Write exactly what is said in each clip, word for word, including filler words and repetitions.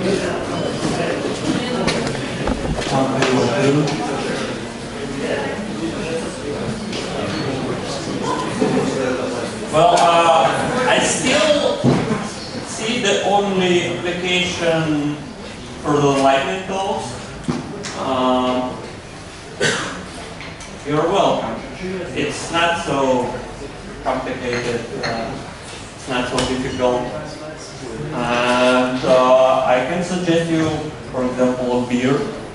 Well, uh, I still see the only application for the Lightning tools. Um, you're welcome. It's not so complicated. Uh, it's not so difficult. And uh, I can suggest you, for example, a beer.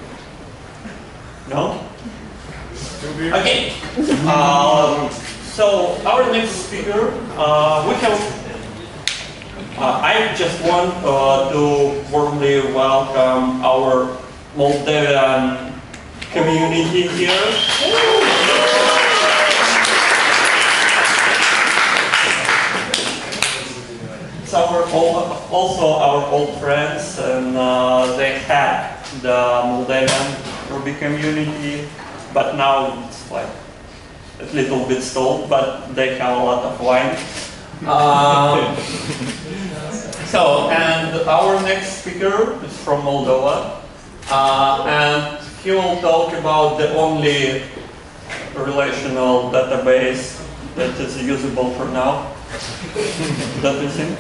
No? Okay. Um, so our next speaker, uh, we have. Uh, I just want uh, to warmly welcome our Moldavian community here. It's our old, also our old friends, and uh, they had the Moldavian Ruby community, but now it's like a little bit stalled, but they have a lot of wine. Um, so, and our next speaker is from Moldova, uh, and he will talk about the only relational database that is usable for now. That is it.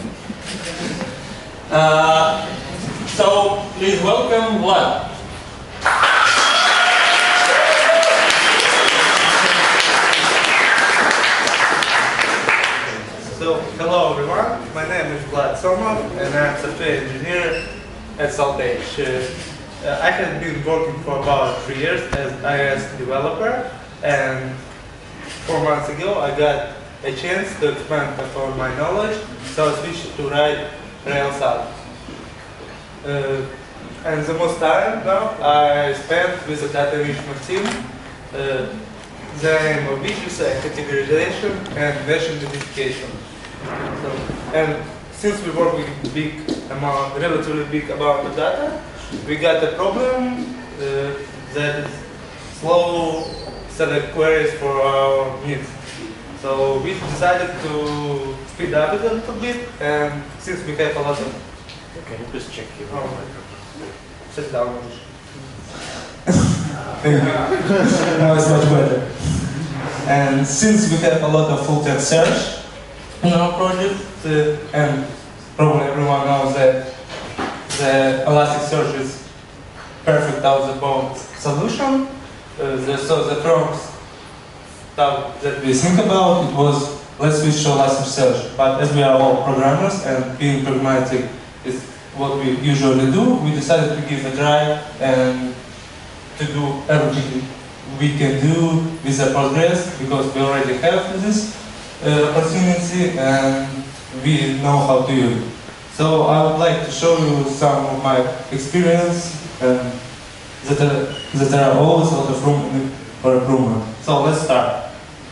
Uh, so, please welcome Vlad. So, hello everyone, my name is Vlad Somov and I'm a software engineer at Saltedge. Uh, uh, I have been working for about three years as iOS developer, and four months ago I got a chance to expand upon my knowledge, so I switched to write Rails app. Uh, and the most time now I spent with the data enrichment team. Uh, The aim of which is uh, categorization and version identification. So, and since we work with big amount, relatively big amount of data, we got a problem uh, that is slow select queries for our needs. So we decided to speed up it a little bit, and since we have a lot of... Can you please check your oh, sit down. Thank you. Now it's much better. And since we have a lot of full-text search in our project, uh, and probably everyone knows that the Elasticsearch is perfect out-of-the-box solution, uh, the, so the first stuff that we think about, it was let's switch to Elasticsearch. But as we are all programmers and being pragmatic is what we usually do, we decided to give a try and to do everything we can do with the Postgres, because we already have this uh, opportunity and we know how to use it. So I would like to show you some of my experience, and that are, that there are always a lot of room for improvement. So let's start.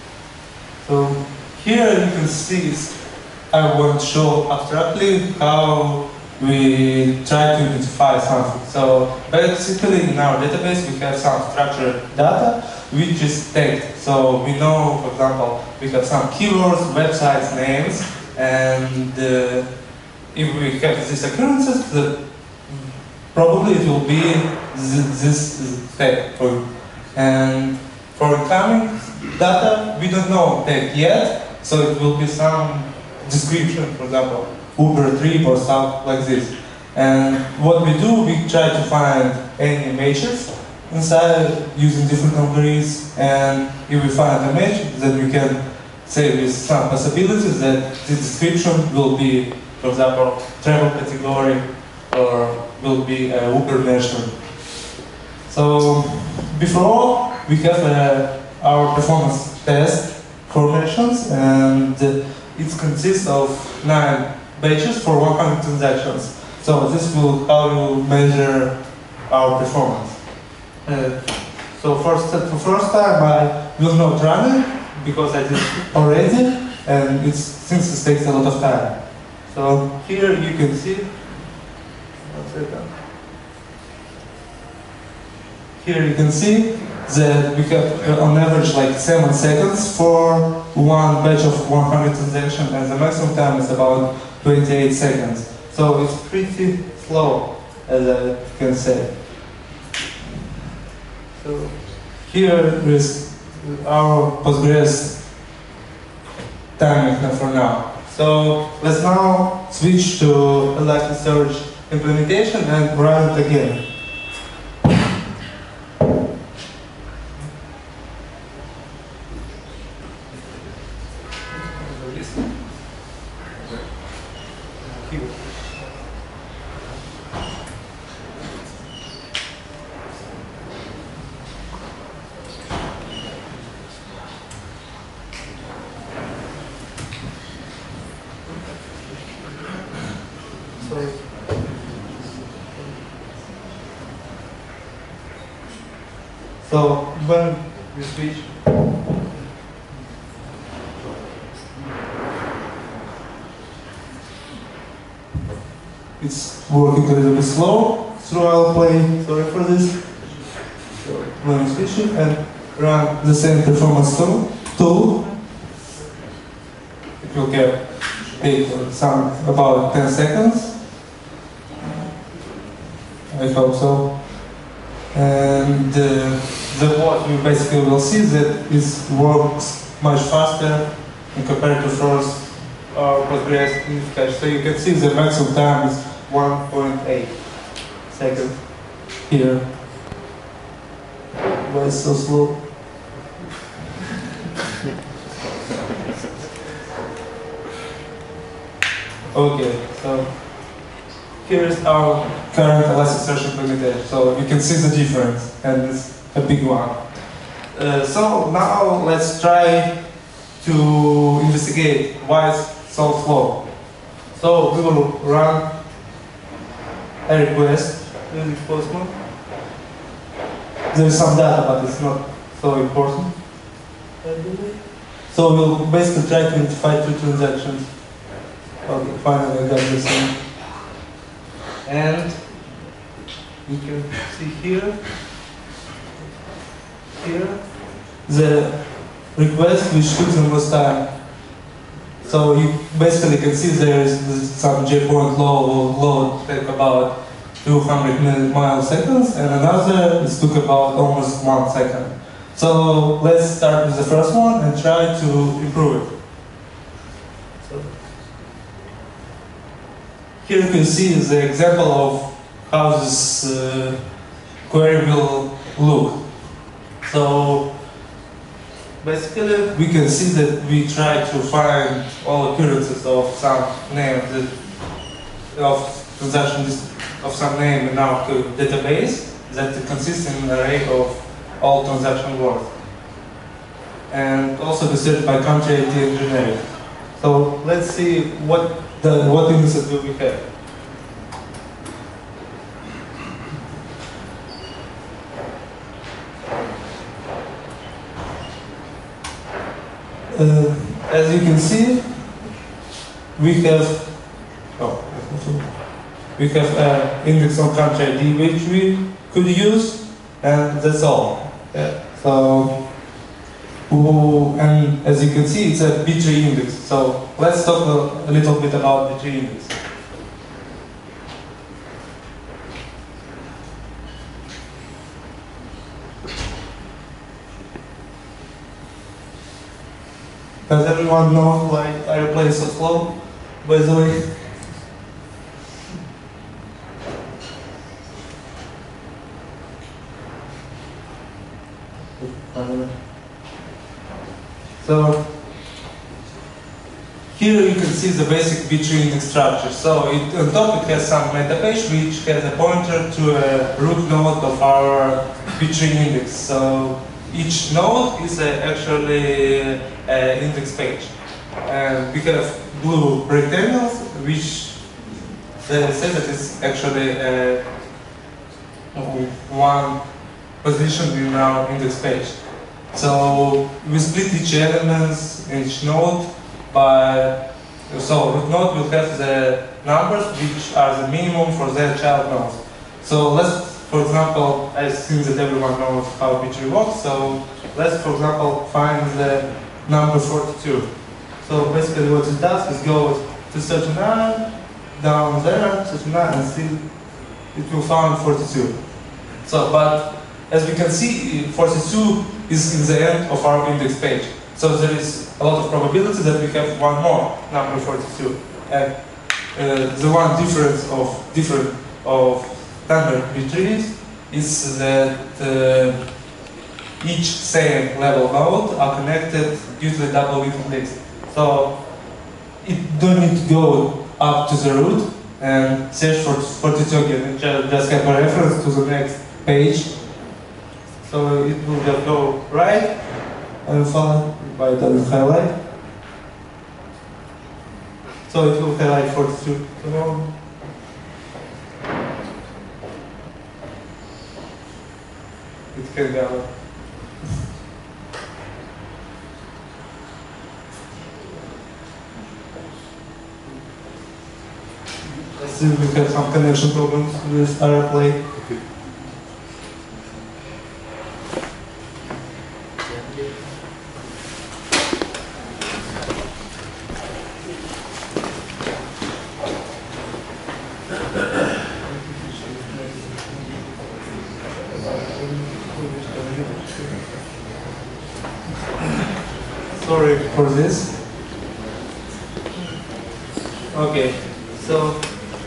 So here you can see, I want to show abstractly how we try to identify something. So basically in our database we have some structured data which is tagged. So we know, for example, we have some keywords, websites, names, and uh, if we have these occurrences, the, probably it will be th this tag for you. And for incoming data, we don't know tag yet, so it will be some description, for example, Uber trip or stuff like this. And what we do, we try to find any images inside using different algorithms, and if we find a match, then we can say with some possibilities that the description will be, for example, travel category or will be a Uber version. So before we have uh, our performance test formations, and uh, it consists of nine batches for one hundred transactions. So this will how you measure our performance. Uh, so first, for first time I will not run it because I did already, and it's since it takes a lot of time. So here you can see. One second. Here you can see that we have uh, on average like seven seconds for one batch of one hundred transactions, and the maximum time is about twenty-eight seconds. So it's pretty slow. as I can say. So here is our Postgres timing for now. So let's now switch to Elasticsearch implementation and run it again. So when we switch, it's working a little bit slow, so I'll play, sorry for this. So when we switch it and run the same performance tool, tool it will get take some about ten seconds. I hope so. And uh, the what we basically will see that it works much faster in compared to first uh, Postgres in cache. So you can see the maximum time is one point eight seconds here. Why is so slow? Okay, so here is our current Elasticsearch implementation. So you can see the difference, and it's a big one. Uh, so now let's try to investigate why it's so slow. So we will run a request using Postgres. There is some data, but it's not so important. So we'll basically try to identify two transactions. Okay, finally I got this one. And you can see here, here, the request which took the most time. So you basically can see there is some J-point load, load take about two hundred milliseconds, and another it took about almost one second. So let's start with the first one and try to improve it. So here you can see the example of how this uh, query will look. So basically we can see that we try to find all occurrences of some name that, of transaction of some name in our database that consists in an array of all transaction words. And also the search by country I D and generic. So let's see what the what indexes do we have. Uh, as you can see, we have oh, we have an index on country I D which we could use, and that's all. Yeah. So, ooh, and as you can see, it's a B tree index. So let's talk a, a little bit about B tree index. Does everyone know why I play so slow, by the way? So here you can see the basic B tree index structure. So it, on top it has some meta page which has a pointer to a root node of our B tree index. So each node is a, actually an index page. And we have blue rectangles which they say that it's actually a, one position in our index page. So we split each elements in each node by, so root node will have the numbers which are the minimum for their child nodes. So let's, for example, I assume that everyone knows how B tree works, so let's, for example, find the number forty-two. So basically what it does is go to thirty-nine, down there, thirty-nine, and see it will find forty-two. So, but as we can see, forty-two is in the end of our index page. So there is a lot of probability that we have one more number forty-two. And uh, the one difference of different of standard B trees is that uh, each same level node are connected using double linked list. So it don't need to go up to the root and search for forty-two again. It just, just have a reference to the next page. So it will just go right and followed by the highlight. So it will highlight forty-two. So it can go. I see we have some connection problems with our play. Sorry for this. Okay, so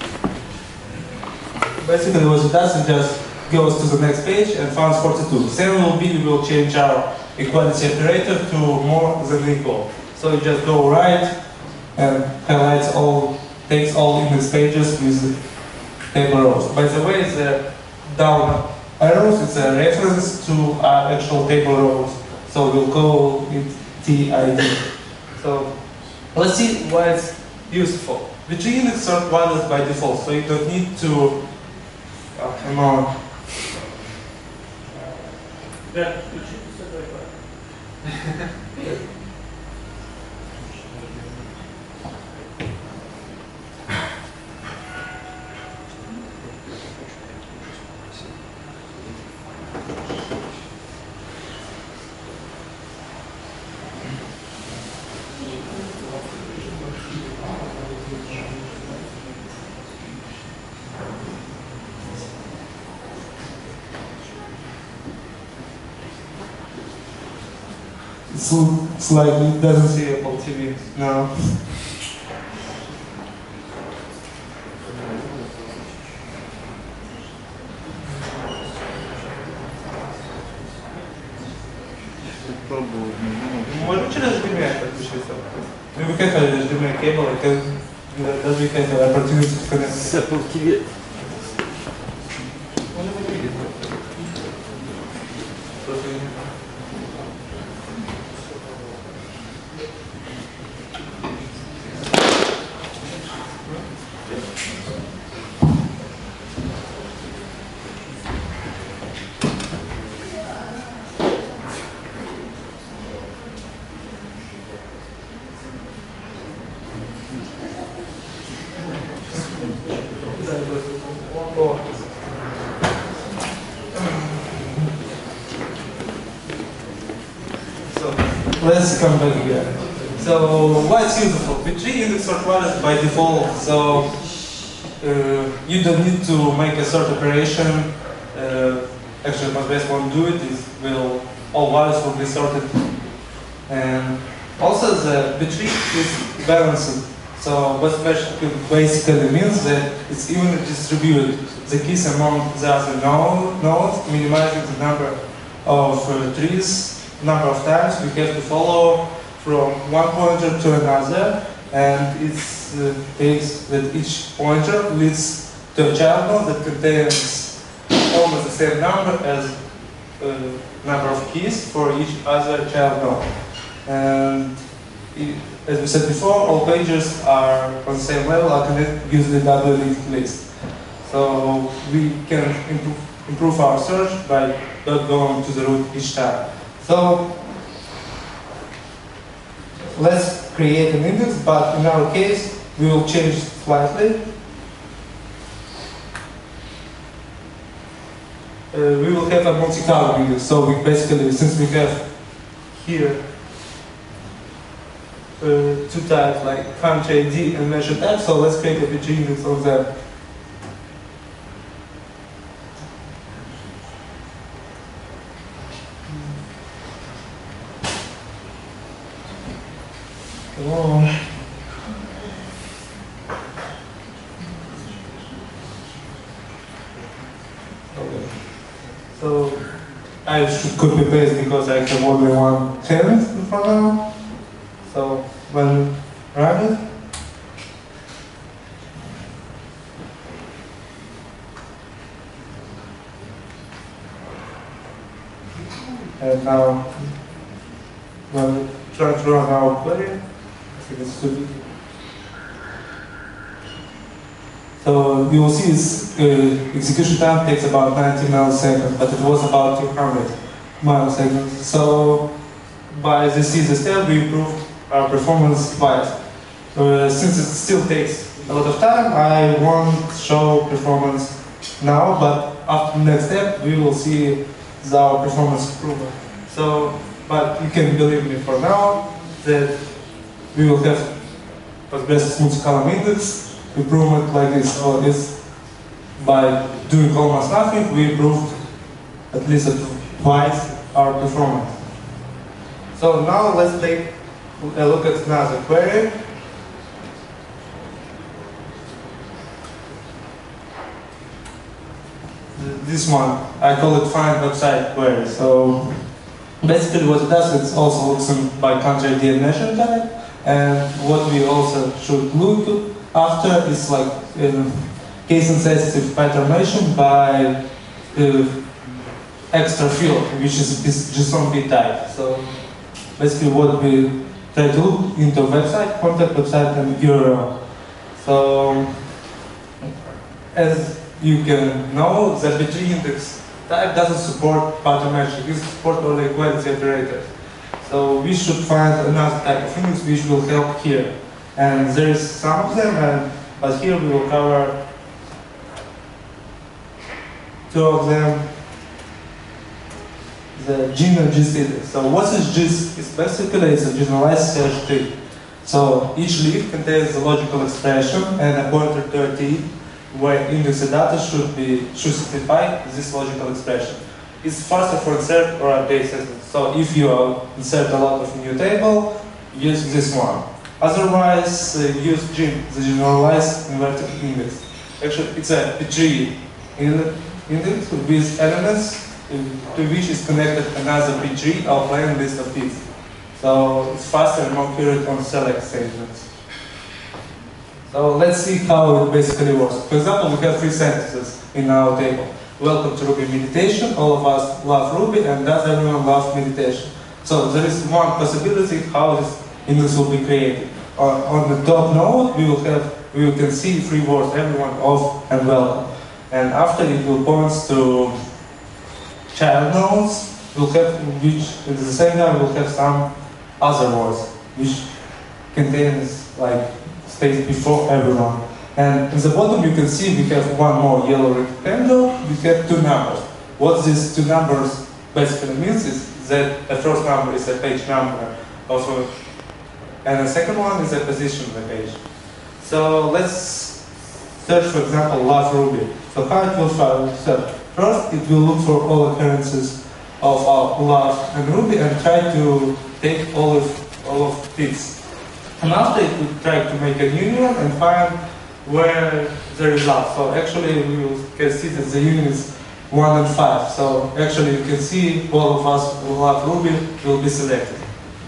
basically what it does, it just goes to the next page and finds forty-two. Same will be, we will change our equality operator to more than equal. So you just go right and highlights all, takes all index pages with table rows. By the way, the down arrows is a reference to our actual table rows. So we'll call it T I D. So let's see why it's useful. The tree index sort values by default, so you don't need to uh, come on. Yeah. It's, it's like it doesn't see Apple T V now. Можно через эйч ди эм ай подключиться? We have an эйч ди эм ай cable, I can, does we have an opportunity to connect? С Apple ти ви. Let's come back again. So what's useful? The tree index sort values by default, so uh, you don't need to make a sort operation. Uh, actually, Postgres won't do it. It will, all values will be sorted. And also the, the tree is balanced. So Postgres basically means that it's evenly distributed the keys among the other nodes, minimizing the number of uh, trees. Number of times we have to follow from one pointer to another, and it uh, takes that each pointer leads to a child node that contains almost the same number as uh, number of keys for each other child node. And it, as we said before, all pages are on the same level, are connected using the double linked list. So we can improve, improve our search by not going to the root each time. So let's create an index, but in our case, we will change it slightly. Uh, we will have a multi-column index. So we basically, since we have here uh, two types like country I D and measure type, so let's create a P G index of them. So I should copy paste because I have only one hand for now. So when run it, and now when we try to run our query, I think it's too big. So you will see its uh, execution time takes about ninety milliseconds, but it was about two hundred milliseconds. So by this easy step, we improved our performance twice. Uh, since it still takes a lot of time, I won't show performance now, but after the next step, we will see our performance improvement. So, but you can believe me for now that we will have Postgres smooth column index improvement like this. So this, by doing almost nothing, we improved at least twice our performance. So now let's take a look at another query. This one, I call it find website query. So basically what it does, it also looks in by country I D and nation type. And what we also should look after is like um, case insensitive pattern matching by uh, extra field, which is JSON B type. So basically what we try to look into website, contact website, and U R L. So as you can know, the B G index type doesn't support pattern matching, it supports only equality operators. So we should find another type of index which will help here. And there is some of them, and, but here we will cover two of them. The gen and gist index. So what is gist? It's basically it's a generalized search tree. So each leaf contains a logical expression and a pointer to a T, where indexed data should be should simplify this logical expression. It's faster for insert or update sentence. So if you insert a lot of new table, use this one. Otherwise, uh, use gen, the generalized inverted index. Actually, it's a P G index with elements to which is connected another P G or plain list of bits. So it's faster and more accurate on select statements. So let's see how it basically works. For example, we have three sentences in our table. Welcome to Ruby meditation. All of us love Ruby, and does everyone love meditation? So there is one possibility how this index will be created. On, on the top node, we will have we can see three words: everyone, off, and welcome. And after it will point to child nodes, we'll have which at the same time we'll have some other words which contains like space before everyone. And in the bottom you can see we have one more yellow rectangle, we have two numbers. What these two numbers basically means is that the first number is a page number of a, and the second one is a position of the page. So let's search, for example, love Ruby. So how it will search? First, it will look for all occurrences of our love and Ruby and try to take all of all of these. And after it will try to make a union and find where the result. So actually we will can see that the union is one and five. So actually you can see all of us who love Ruby will be selected.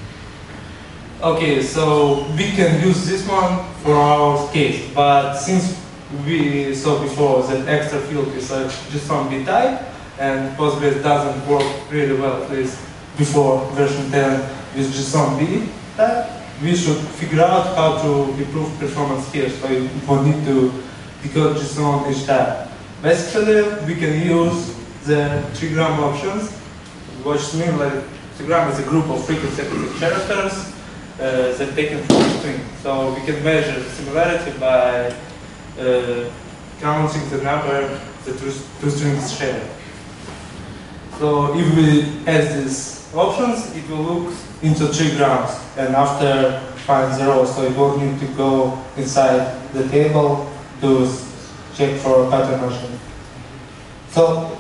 Okay, so we can use this one for our case, but since we saw before that extra field is a JSON B type, and Postgres doesn't work really well, at least before version ten with JSON B type, we should figure out how to improve performance here. So we won't need to decode JSON each time. Basically, we can use the trigram options, which means like trigram is a group of frequency characters uh, that taken from a string. So we can measure the similarity by uh, counting the number the two, two strings share. So if we add these options, it will look into trigrams, and after find zero, so it won't need to go inside the table to check for a pattern matching. So,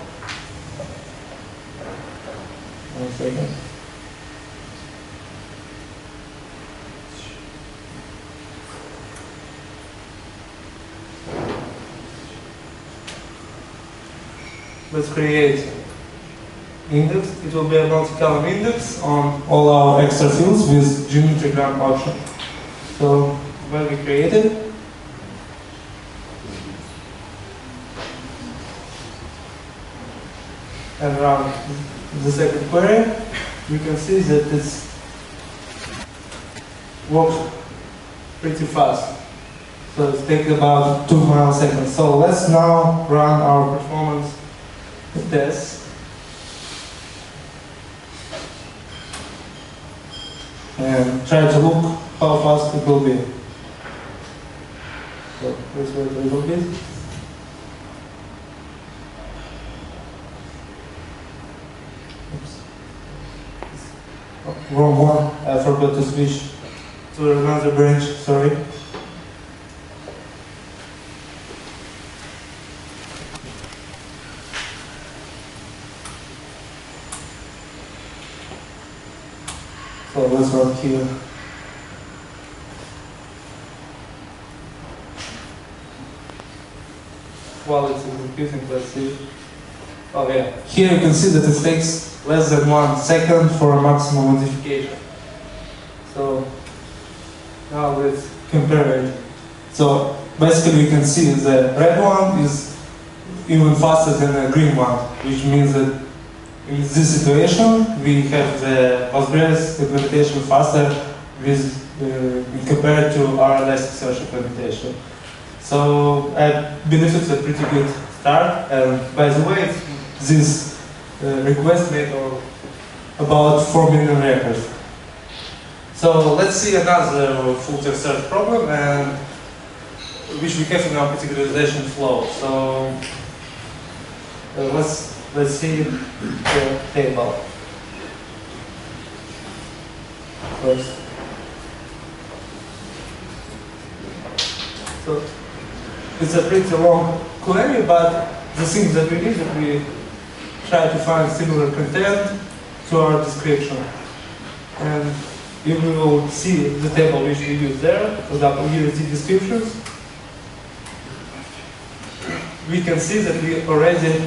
one second. Let's create index. It will be a multi-column index on all our extra fields with geometry graph option. So when we create it, and run the second query, you can see that it works pretty fast. So it takes about two milliseconds. So let's now run our performance test. And try to look how fast it will be. So let's wait a little bit. Wrong one, I forgot to switch to another branch, sorry. So let's run here. While it's executing, let's see. Oh yeah, here you can see that it takes less than one second for a maximum modification. So now let's compare it. So basically you can see the red one is even faster than the green one, which means that in this situation we have the Postgres implementation faster with, uh, compared to our Elasticsearch implementation. So I believe it's a pretty good start. And by the way, this uh, request made about four million records. So let's see another full text search problem, and which we have in our categorization flow. So uh, let's let's see the table first. So it's a pretty long query, but the thing that we need is we try to find similar content to our description. And you will see the table which we use there. For example, here is the descriptions. We can see that we already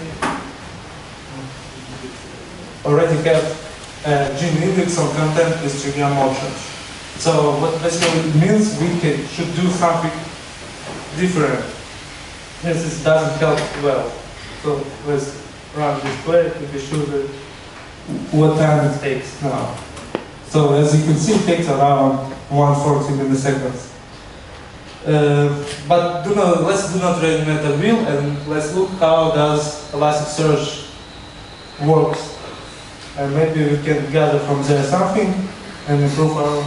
already have a gene index on content with trivium options. So what basically it means, we can, should do something different. Yes, this doesn't help well. So let's run this query to be sure that what time it takes now. So as you can see, it takes around one hundred forty milliseconds. Uh, but do not, let's do not reinvent the wheel, and let's look how does Elasticsearch works. And maybe we can gather from there something and improve our.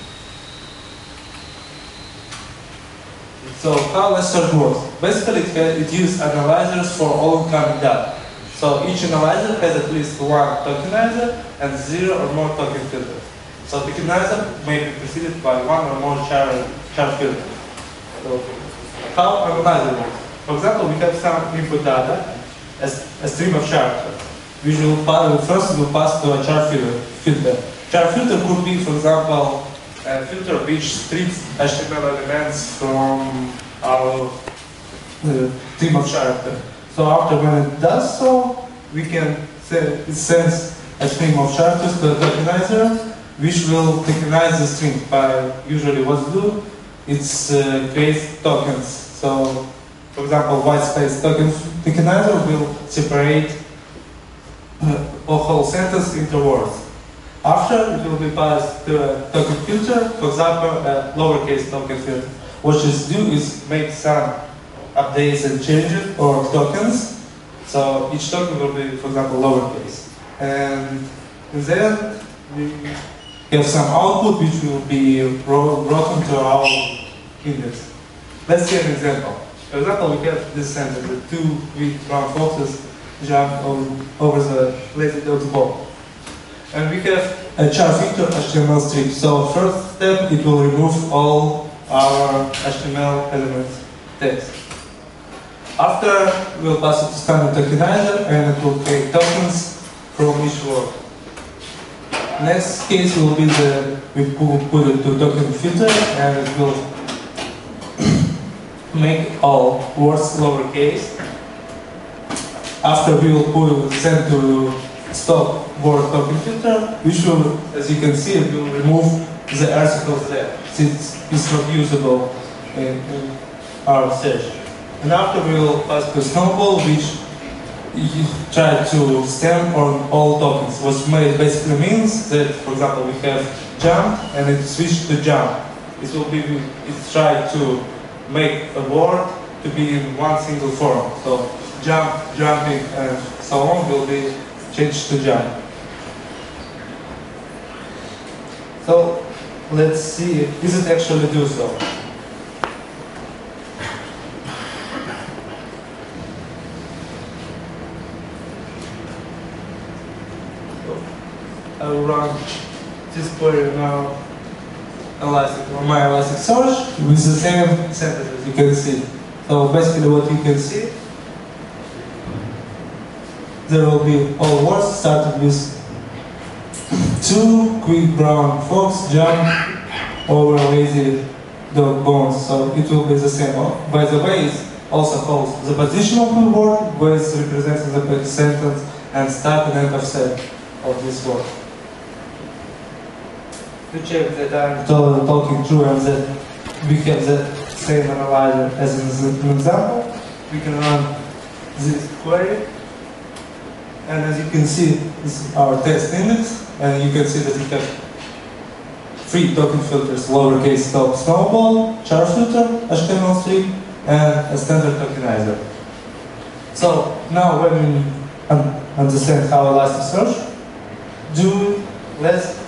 So how Elasticsearch works? Basically, it, it uses analyzers for all incoming data. So each analyzer has at least one tokenizer and zero or more token filters. So tokenizer may be preceded by one or more char, char filters. So how analyzer works? For example, we have some input data as a stream of characters. We will pass, first we'll pass to a char filter. Char filter could be, for example, a filter which strips H T M L elements from our uh, stream of characters. So after when it does so, we can say it sends a stream of characters to the tokenizer, which will tokenize the string. By usually what to do, it's uh, creates tokens. So, for example, white space token tokenizer will separate uh, a whole sentence into words. After, it will be passed to a token filter, for example, a lowercase token filter. What it do is make some updates and changes or tokens. So each token will be, for example, lowercase. And then we have some output which will be brought into our index. Let's see an example. For example, we have this sentence: the two big brown foxes jump over the lazy dog's ball. And we have a char filter H T M L strip. So first step, it will remove all our H T M L elements text. After, we'll pass it to standard tokenizer, and it will create tokens from each word. Next case will be the we put it to token filter, and it will make all words lowercase. After, we will put send to stop word token filter, which will, as you can see, will remove the articles there, since it's not usable in, in our search. And after we will pass to snowball, which you try to stem on all tokens, which basically means that, for example, we have jump and it switched to jump. It will be, it try to make a word to be in one single form. So jump, jumping, and so on will be changed to jump. So let's see, is it actually do so? I will run this query now, Elastic, on my Elasticsearch with the same sentence as you can see. So basically what you can see, there will be all words started with two quick brown fox jump over lazy dog bones. So it will be the same. By the way, it also holds the position of the word, where it's representing the sentence, and start and end of set of this word. To check that I'm totally talking true and that we have the same analyzer as in an example, we can run this query, and as you can see, this is our text index, and you can see that we have three token filters: lowercase top snowball, char filter, H T M L string, and a standard tokenizer. So now when we un understand how Elasticsearch do, let's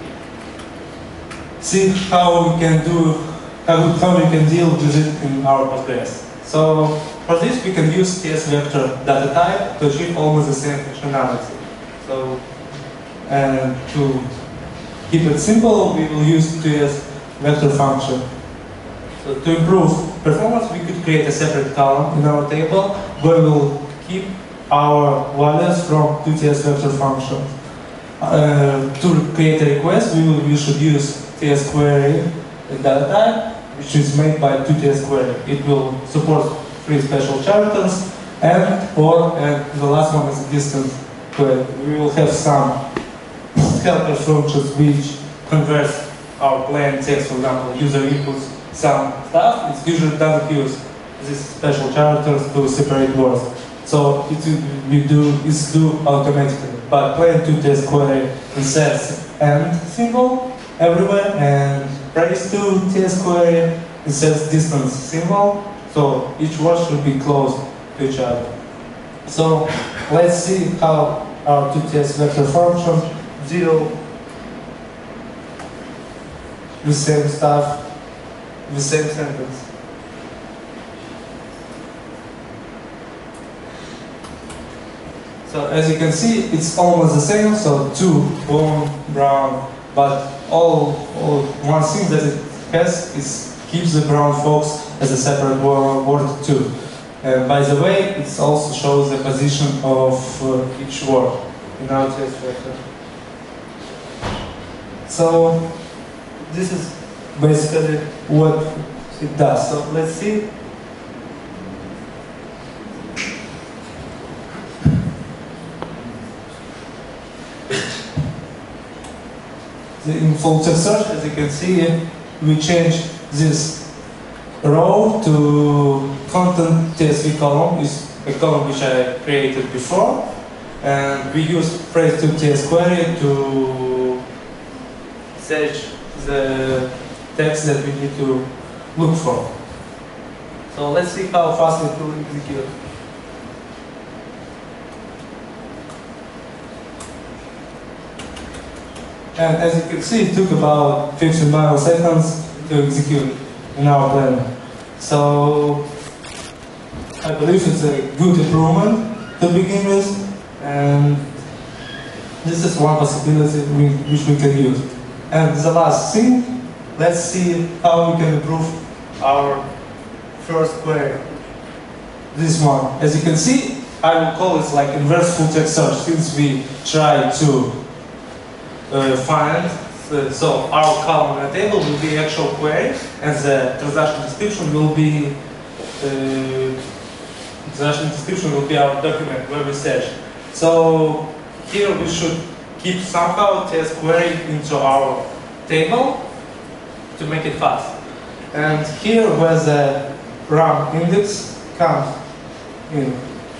see how we can do, how, how we can deal with it in our Postgres. So for this we can use T S vector data type to achieve almost the same functionality. So, and to keep it simple, we will use T S vector function. So to improve performance, we could create a separate column in our table where we will keep our values from two T S vector functions. Uh, to create a request, we, will, we should use T S query data type, which is made by two T S query. It will support three special characters, and or and the last one is a distance query. We will have some helper functions which converts our plain text. For example, user inputs some stuff. It usually doesn't use these special characters to separate words. So it we do is do automatically. But plain two T S query inserts and symbol everywhere, and praise to T S query inserts distance symbol. So each word should be close to each other. So let's see how our two T S vector functions deal with same stuff, with same sentence. So as you can see, it's almost the same. So two, bone, brown, but all, all one thing that it has is keeps the brown fox as a separate word too. And by the way, it also shows the position of uh, each word in our T S vector. So this is basically what it does. So let's see. In full text search, as you can see, we change this row to content T S V column, is a column which I created before, and we use phrase to T S query to search the text that we need to look for. So let's see how fast it will execute. And as you can see, it took about fifteen nanoseconds to execute in our plan. So I believe it's a good improvement to begin with, and this is one possibility we, which we can use. And the last thing, let's see how we can improve our first query. This one. As you can see, I will call it like inverse full text search, since we try to Uh, find, uh, so our column in the table will be actual query, and the transaction description will be uh, transaction description will be our document where we search. So here we should keep somehow T S query into our table to make it fast. And here where the RAM index comes in.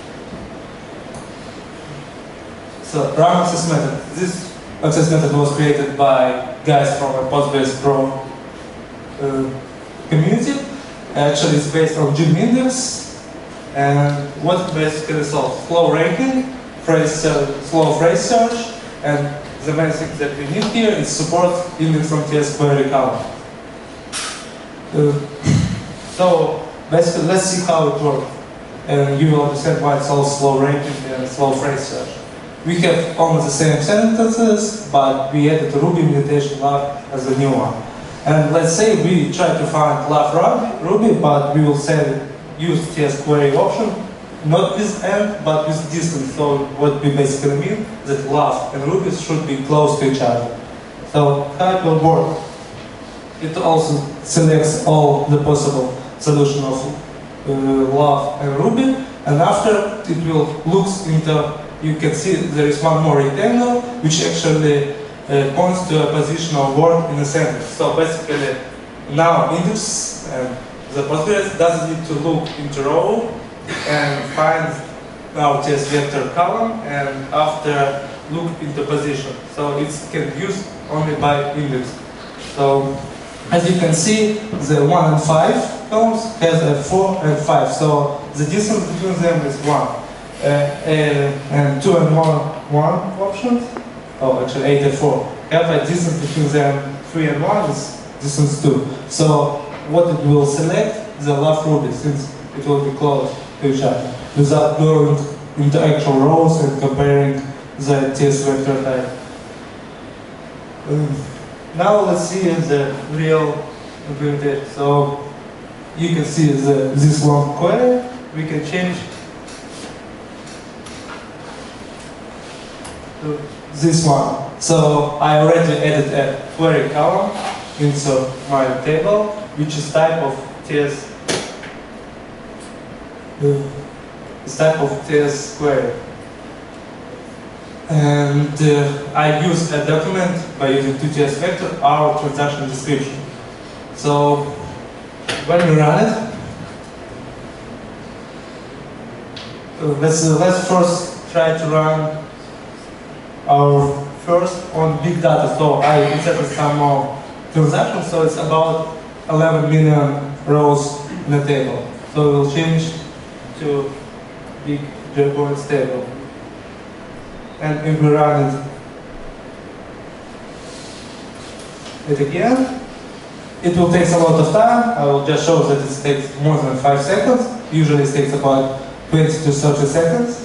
So RAM access method. This access method was created by guys from a Postgres Pro uh, community. Actually, it's based on Gym index, and what it basically solves: flow ranking, phrase uh, slow phrase search, and the main thing that we need here is support index from T S query column. Uh, so basically, let's see how it works, and you will understand why it's all slow ranking and slow phrase search. We have almost the same sentences, but we added a Ruby invitation love as a new one. And let's say we try to find love Ruby, but we will say use T S query option, not with end, but with distance. So what we basically mean that love and Ruby should be close to each other. So how it will work? It also selects all the possible solution of uh, love and Ruby, and after it will look into. You can see there is one more rectangle, which actually uh, points to a position of word in a sentence. So basically, now index and the Postgres doesn't need to look into row and find our T S vector column and after look into position. So it can be used only by index. So as you can see, the one and five columns has a four and five. So the distance between them is one. Uh, uh, and two and one, one options. Oh, actually eight and four. Have a distance between them three and one is distance two. So what it will select the left Ruby since it will be close to each other without going into actual rows and comparing the T S vector type. Um, now let's see the real implementation. So you can see the, this long query. We can change this one. So I already added a query column into my table, which is type of T S. Uh, it's type of T S query. And uh, I use a document by using two T S vector, our transaction description. So when we run it, uh, let's uh, let's first try to run our first on big data. So I inserted some more transactions, so it's about eleven million rows in the table. So we'll change to big JPoints table. And if we run it, it again, it will take a lot of time. I will just show that it takes more than five seconds. Usually it takes about twenty to thirty seconds.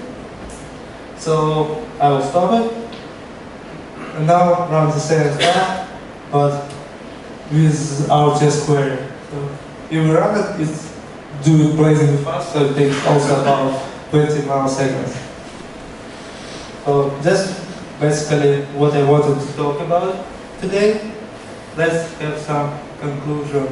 So I will stop it, and now run the same stuff, but with our T S query. So if we run it, it's do it blazingly fast, so it takes also about twenty nanoseconds. So that's basically what I wanted to talk about today. Let's have some conclusion.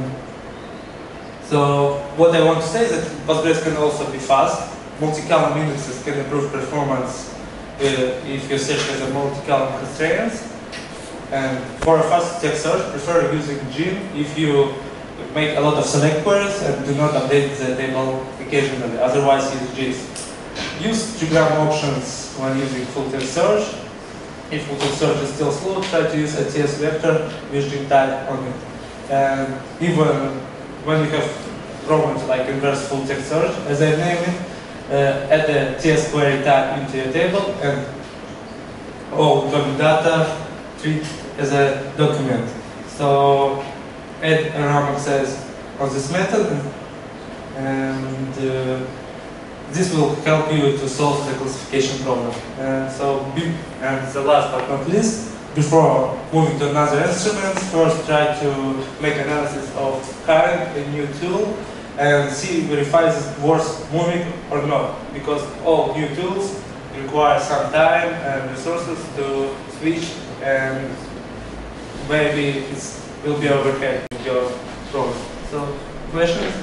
So what I want to say is that Postgres can also be fast. Multi-column indexes can improve performance Uh, if your search has a multi-column constraints. And for a fast text search, prefer using Gym if you make a lot of select queries and do not update the table occasionally. Otherwise, use G I S. Use trigram options when using full text search. If full text search is still slow, try to use a T S vector with Gym type on it. And even when you have problems like inverse full text search, as I named it, Uh, add the T S query tag into your table and all document data treat as a document. So add a RAM access on this method, and uh, this will help you to solve the classification problem. And so, and the last but not least, before moving to another instrument, first try to make analysis of hiring a new tool and see verify if it's worth moving or not, because all new tools require some time and resources to switch, and maybe it will be overhead in your program. So, questions?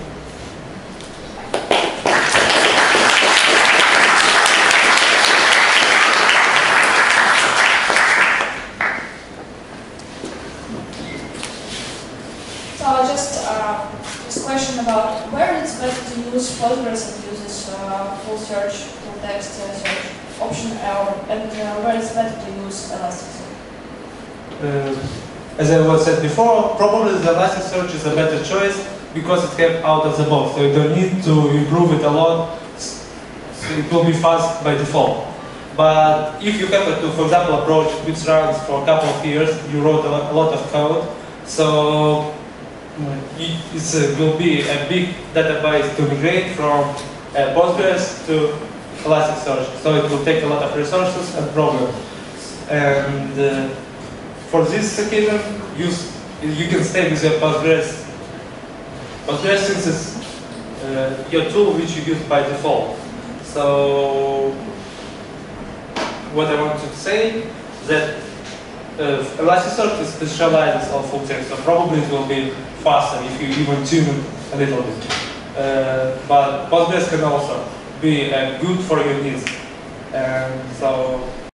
Postgres and uses uh, full search, full text uh, search option, or, and uh, where it's better to use Elasticsearch? Uh, as I was said before, probably the Elasticsearch is a better choice because it came out of the box, so you don't need to improve it a lot. So it will be fast by default. But if you have to, for example, approach which runs for a couple of years, you wrote a lot, a lot of code, so it uh, will be a big database to migrate from uh, Postgres to Elasticsearch. So it will take a lot of resources and problems. And uh, for this occasion, use, you can stay with your Postgres. Postgres since it's uh, your tool which you use by default. So what I want to say is that uh, Elasticsearch is specialized on full text, so probably it will be faster if you even tune it a little bit. Uh, but Postgres can also be uh, good for your needs. And so